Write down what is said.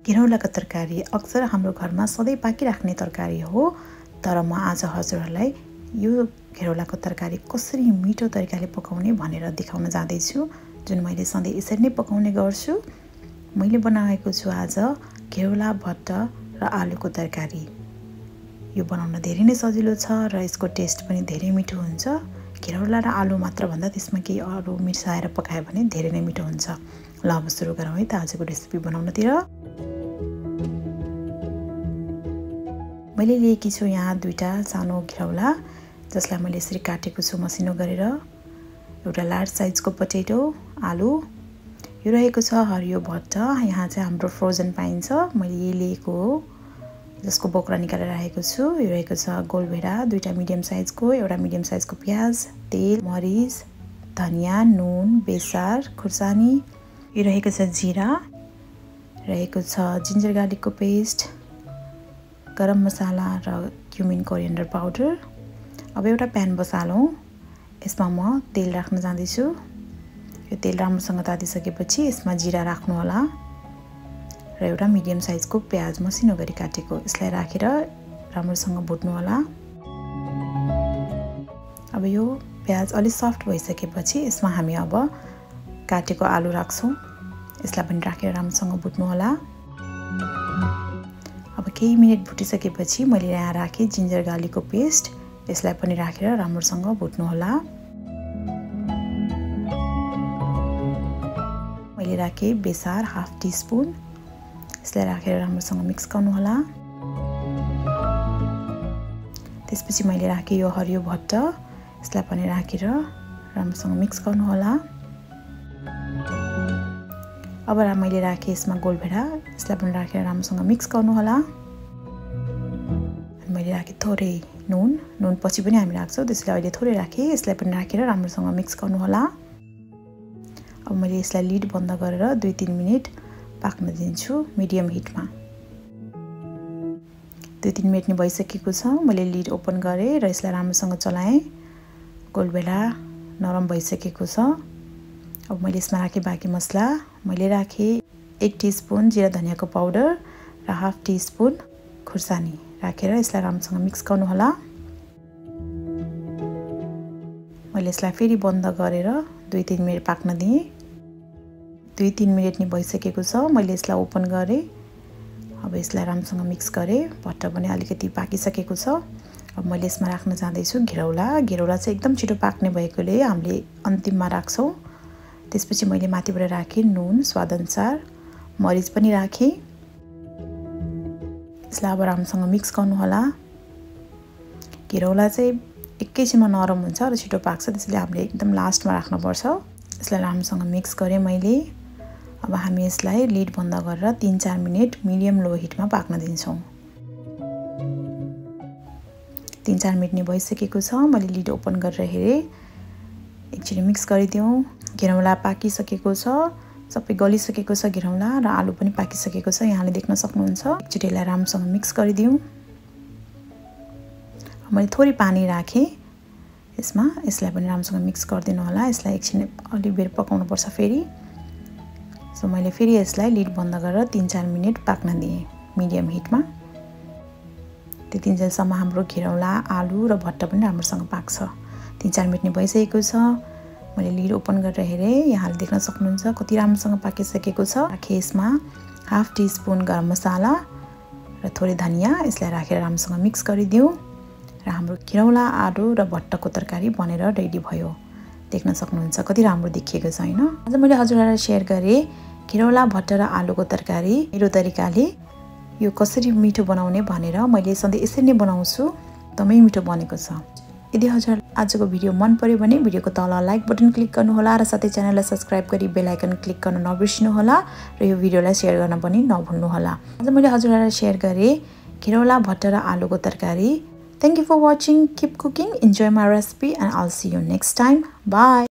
घिरौलाको तरकारी अक्सर हाम्रो घरमा सधैँ पाकिराख्ने तरकारी हो, तर म आज हजुरहरूलाई यो घिरौलाको तरकारी कसरी मिठो तरिकाले पकाउने भनेर देखाउन जाँदैछु, जुन मैले सधैँ यसरी नै पकाउने गर्छु। मैले बनाएको छु आज घिरौला भट्ट र आलुको तरकारी। यो बनाउन धेरै नै सजिलो छ र यसको टेस्ट पनि धेरै मिठो हुन्छ। घिरौला र आलु मात्र भन्दा त्यसमा केही अरू मिसाएर पकायो भने धेरै नै मिठो हुन्छ। ल अब सुरु गरौँ है त आजको रेसिपी बनाउनतिर। मैले लिएकी छु यहाँ दुईटा सानो घिरौला, जसलाई मैले यसरी काटेको छु मसिनो गरेर। एउटा लार्ज साइजको पोटेटो आलु, यो रहेको छ हरियो भट्ट। यहाँ चाहिँ हाम्रो फ्रोजन पाइन्छ, मैले यही लिएको हो, जसको बोक्रा निकालेर राखेको छु। यो रहेको छ गोलभेडा दुईटा मिडियम साइजको, एउटा मिडियम साइजको प्याज, तेल, मरिच, धनिया, नुन, बेसार, खुर्सानी। यो रहेको छ जीरा, रहेको छ जिन्जर गार्लिकको पेस्ट, गरम मसाला र cumin coriander पाउडर। अब एउटा प्यान बसालौँ, यसमा म तेल राख्न जाँदैछु। यो तेल राम्रोसँग तातिसकेपछि यसमा जीरा राख्नु होला र एउटा मिडियम साइजको प्याज मसिनो गरी काटेको, यसलाई राखेर राम्रोसँग भुट्नु होला। अब यो प्याज अलि सफ्ट भइसकेपछि यसमा हामी अब काटेको आलु राख्छौँ, यसलाई पनि राखेर राम्रोसँग भुट्नु होला। अब केही मिनेट भुटिसकेपछि मैले यहाँ राखेँ जिन्जर गार्लिकको पेस्ट, यसलाई पनि राखेर राम्रोसँग भुट्नु होला। मैले राखेँ बेसार हाफ टीस्पुन, यसलाई राखेर राम्रोसँग मिक्स गर्नु होला। त्यसपछि मैले राखेँ यो हरियो भट्ट, यसलाई पनि राखेर राम्रोसँग मिक्स गर्नु होला। अब मैले राखेँ यसमा गोलभेडा, यसलाई पनि राखेर राम्रोसँग मिक्स गर्नु होला। अनि मैले राखेँ थोरै नुन पछि पनि हामी राख्छौँ, त्यसले अहिले थोरै राखेँ, यसलाई पनि राखेर राम्रोसँग मिक्स गर्नु होला। अब मैले यसलाई लिड बन्द गरेर 2-3 मिनट पाक्न दिन्छु मिडियम हिटमा। 2-3 मिनट नै भइसकेको छ, मैले लिड ओपन गरेँ र यसलाई राम्रोसँग चलाएँ। गोलभेडा नरम भइसकेको छ। अब मैले यसमा राखेँ बाँकी मसला। मैले राखेँ 1 टीस्पुन जिरा धनियाको पाउडर र हाफ टीस्पुन खुर्सानी राखेर यसलाई राम्रोसँग मिक्स गर्नु होला। मैले यसलाई फेरि बन्द गरेर 2-3 मिनट पाक्न दिएँ। 2-3 मिनट नै भइसकेको छ, मैले यसलाई ओपन गरेँ। अब यसलाई राम्रोसँग मिक्स गरेँ, भट्ट पनि अलिकति पाकिसकेको छ। अब मैले यसमा राख्न जाँदैछु घिरौला। घिरौला चाहिँ एकदम छिटो पाक्ने भएकोले हामीले अन्तिममा राख्छौँ। त्यसपछि मैले माथिबाट राखेँ नुन स्वादअनुसार, मरिच पनि राखेँ। यसलाई अब राम्रोसँग मिक्स गर्नु होला। घिरौला चाहिँ एकैछिनमा नरम हुन्छ र छिटो पाक्छ, त्यसैले हामीले एकदम लास्टमा राख्नुपर्छ। यसलाई राम्रोसँग मिक्स गरेँ मैले। अब हामी यसलाई लिड बन्द गरेर 3-4 मिनट मिडियम लो हिटमा पाक्न दिन्छौँ। 3-4 मिनट नै भइसकेको छ, मैले लिड ओपन गरेर हेरेँ, एकचोटि मिक्स गरिदिउँ। घिरौला पाकिसकेको छ, सबै गलिसकेको छ घिरौला र आलु पनि पाकिसकेको छ, यहाँले देख्न सक्नुहुन्छ। एकचोटि यसलाई राम्रोसँग मिक्स गरिदिउँ। मैले थोरै पानी राखेँ यसमा, यसलाई पनि राम्रोसँग मिक्स गरिदिनु होला। यसलाई एकछिन अलि बेर पकाउनुपर्छ फेरि। सो मैले फेरि यसलाई लिड बन्द गरेर 3-4 मिनट पाक्न दिएँ मिडियम हिटमा। त्यतिन्जेलसम्म हाम्रो घिरौला आलु र भट्ट पनि राम्रोसँग पाक्छ। 3-4 मिनट नै भइसकेको छ, मैले लिड ओपन गरेर हेरेँ, यहाँले देख्न सक्नुहुन्छ कति राम्रोसँग पाकिसकेको छ। राखेँ यसमा हाफ टीस्पुन गरम मसाला र थोरै धनिया, यसलाई राखेर राम्रोसँग मिक्स गरिदिउँ र हाम्रो घिरौला आलु र भट्टको तरकारी बनेर रेडी भयो। देख्न सक्नुहुन्छ कति राम्रो देखिएको छ हैन। आज मैले हजुरहरूलाई सेयर गरेँ घिरौला भट्ट र आलुको तरकारी मेरो तरिकाले यो कसरी मिठो बनाउने भनेर। मैले सधैँ यसरी नै बनाउँछु, एकदमै मिठो बनेको छ। यदि हजुर आजको भिडियो मन पर्यो भने भिडियोको तल लाइक बटन क्लिक गर्नुहोला र साथै च्यानललाई सब्स्क्राइब गरी बेल आइकन क्लिक गर्न नबिर्सिनुहोला र यो भिडियोलाई सेयर गर्न पनि नभुल्नुहोला। आज मैले हजुरहरूलाई सेयर गरेँ घिरौला भट्ट र आलुको तरकारी। Thank you for watching. Keep cooking. Enjoy my recipe and I'll see you next time. Bye.